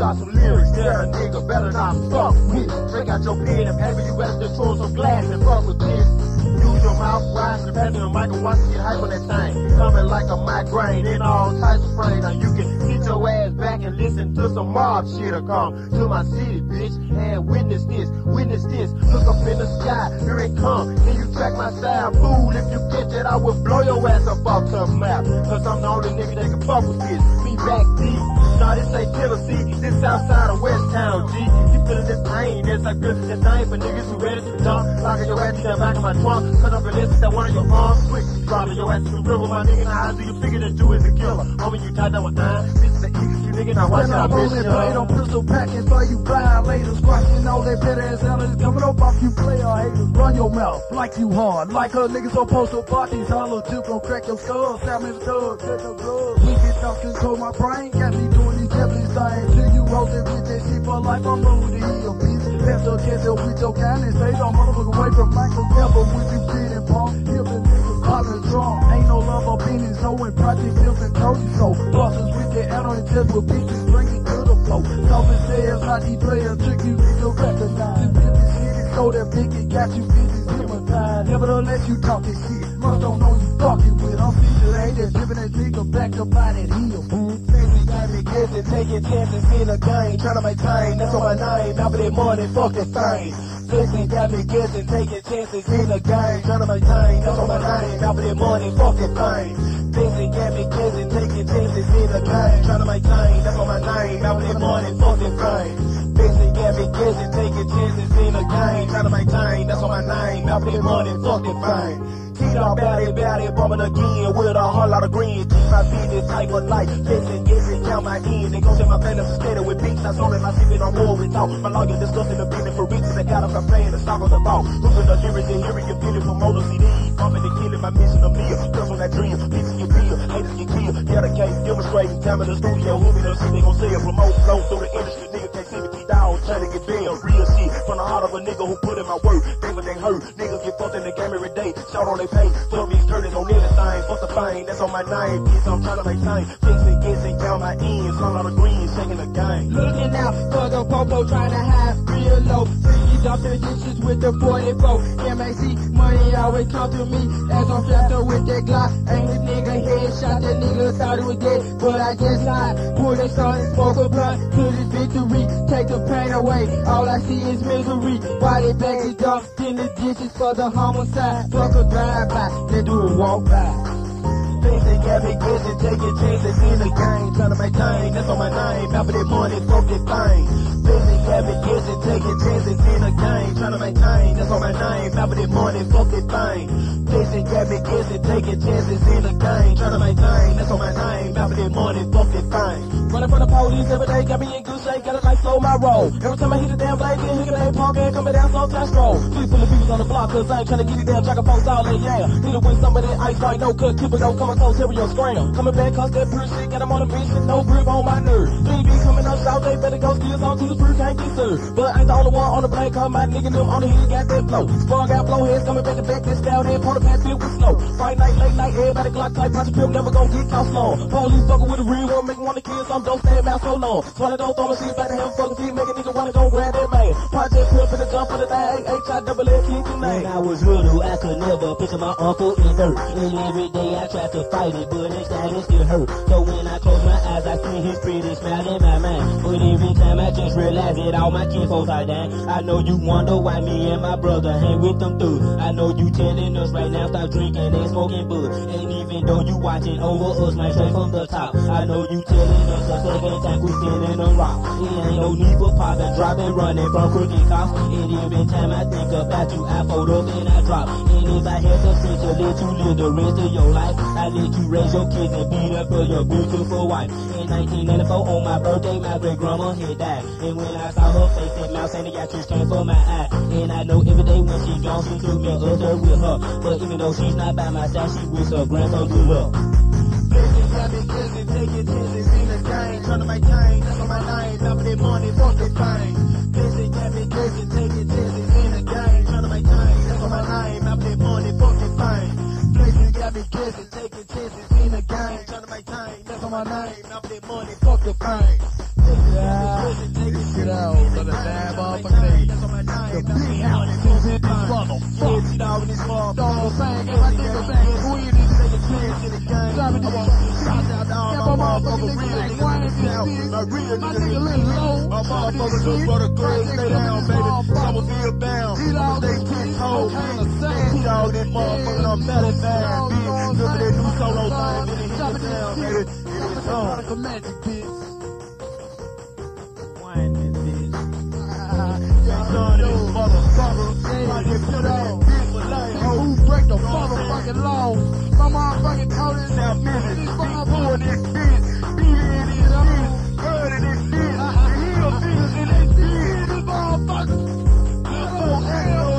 got some lyrics that a nigga better not fuck with. Break out your pen and paper, you better just throw some glass and fuck with this. Use your mouth, rise, and pass in the mic and watch it get hype on that thing. Coming like a migraine in all types of frames. Now you can sit your ass back and listen to some mob shit'll come to my city, bitch, and witness this, witness this. Look up in the sky, here it come. Can you track my style? Fool, if you catch it, I will blow your ass up off the map. Cause I'm the only nigga that can fuck with this. Me back deep. Nah, this ain't Tennessee, this outside of West Town, G. You feelin' this pain, it's like good, this ain't for niggas who ready to jump. Locking your ass in the back of my trunk, cut up and listen to one of your arms, quick. Dropping your ass to the river, my nigga, now how do you figure that you is a killer? Homie, you tied down with nine, this is the easiest you nigga, now watch out, bitch, yo. Plate on pistol packing for you violators, squashing all that better ass elements coming up off you player haters. Run your mouth like you hard, like her niggas on postal parties, hollow tip gon' crack your skull, salmon thug, check the blood. We get talk control my brain, got me doing these devilish things. Till you rollin' with that shit for life, I'm over the hill, bitch. Left your kids with your kindness, they don't motherfucker away from Michael Pepper with you feeling punk. Heal the niggas poppin' strong, ain't no love up in his hoe and project bills and told you so. Bosses with their out on the chest with bitches drinking to the flow. Talking sales, not these players, trick you nigga recognize. This bitch shit is so that big it got you bitches hypnotized. Nevertheless you talking shit, must don't know you fucking with. I'm featured ain't that driven that nigga back up by that heel. Got me guessing, taking chances in a game, tryna make time, that's on my name. After that morning, fuck that thing. Flexin got me guessing, taking chances in a game, tryna make time, that's on my name. After that morning, fuck that thing. Flexin got me guessing, taking chances in a game, tryna make time, that's on my name. After that morning, fuck that thing. Flexin got me guessing, taking chances in a game, tryna make time, that's on my name. After that morning, fuck that thing. Keep on bout it, bumming again with a whole lot of green. Keep my business type of life, listen, guessing, count my end. They gon' say my balance is steady with beats. I saw that my shit on war and talk. My lawyer discussing the business for reasons that got up and playing the stock on the ball. Losing the lyrics and hearing you feel it from motor CDs. Bumping and killing my mission a meal. Girls on that dream, bitches get real, haters get killed. Yeah, the case demonstrating, time in the studio. Who be the shit they gon' say it, promote flow through the industry. Nigga can't see me, keep down, trying to get bail. Real shit from the heart of a nigga who put in my work. Think what they hurt, niggas get fucked in the game every day. Shout on their pay, tell me curtains on everything, fuck the fame, that's on my name, bitch, I'm trying to make time, Flexin, Guessin, count my ends, some lot of green, shaking the game. Looking out for the popo, trying to hide real low, freaky dump the dishes with the 44, MAC, money always come to me, as I'm strapped up with that Glock, ain't a nigga headshot, that nigga thought it was dead, but I just lied, pull that shot and smoke a blunt, to this victory, take the pain away, all I see is misery, why they back is dumped in the dishes for the homicide, fuck a drive-by, they do a walk by. Flexin got me guessing, taking chances in the game, tryna make time, that's on my name, after that morning, fuck that thing. Flexin got me guessing, taking chances in the game, tryna make time, that's on my name, after that morning, fuck that thing. Flexin got me guessing, taking chances in the game, tryna make time, that's on my name, after that morning, fuck that thing. Running from the police every day, got me in good shape, got a nice slow my roll. Every time I hit the damn blade, then hit the punk and coming down so fast roll. Please full of people on the block, cause I ain't tryna get it down, jacking folks all in, yeah. Need to win some of that ice right, no cut, keep it don't come close, stereo scram. Coming back, cause that pure shit, got them on the mission, no grip on my nerve. Three be coming up south, they better go steal some to the fruit, can't get served. But I ain't the only one on the blade, cause my nigga them on the hill got that flow. Sprung out blow heads, coming back to back, that style, that point of pad filled with snow. Friday night, late night, everybody Glock type, project film, never gon' get caught slow. Police fucking with a real one, make wanna kill some, don't stand out so long. Swallow don't throw my shit back to him, fucking feet, make a nigga wanna go grab that man. Project film for the jump for the thing, H-I-double-L, keep your name. When I was little, I could never picture my uncle in dirt. And every day I tried to fight it, but inside it still hurt. So when I close my eyes, I see his pretty smile in my mind. But every time I just realize that all my kinfolks are dying. I know you wonder why me and my brother hang with them thugs. I know you telling us right now stop drinking and smoking bud. And even though you watching over us, man, straight from the top, I know you telling us the second time we standing on rock. It ain't no need for popping, dropping, running from crooked cops. And every time I think about you, I fold up and I drop. And if I had the sense to let you live the rest of your life, I let you raise your kids and be there for your beautiful wife. In 1994 on my birthday, my great grandma had died. And when I saw her face, that mouth saying got tears came from my eye. And I know every day when she gone, she took me other with her. But even though she's not by my side, she wish her grandson good luck. Flexin got me guessing, taking chances in the game, tryna make time, that's on my name, after that money, fuck that thing. Flexin got me guessing, taking chances in the game, tryna make time, that's on my name, after that money, fuck that thing. Flexin got me guessing, taking chances in the game, tryna make time, that's on my name, after that money, fuck the thing. Get out, let it dab off a day. The big house is in this motherfucker. You know what I'm saying? If I think of back, who you need to take a chance in the game? Drop it to my motherfucker real. My real nigga little low. My motherfucker just brought a grade. Stay down, baby. I'ma feel down. I'ma stay 10 toes. Beat all this motherfucker. I'm better than bitch. Look at that new solo thing. Then he hit it down, baby. It's on. Like magic, bitch. Who break the motherfucking law? My motherfucking told us now, bitch, this motherfucker, this bitch, beat in this bitch, bird in this bitch, and he a bitch in this bitch, this motherfucker. Oh, hell.